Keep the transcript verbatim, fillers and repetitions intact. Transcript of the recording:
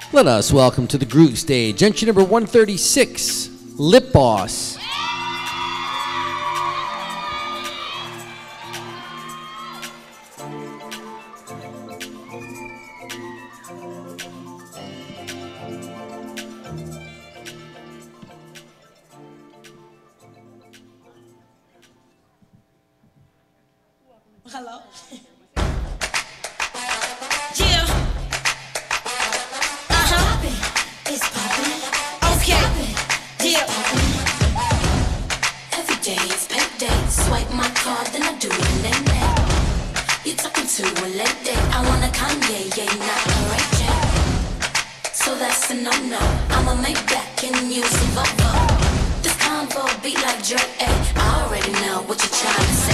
Let us welcome to the groove stage entry number one thirty-six, Lip Boss. Hello. No, I'ma make back and use some vocal. This combo beat like Drake, ay, I already know what you're trying to say.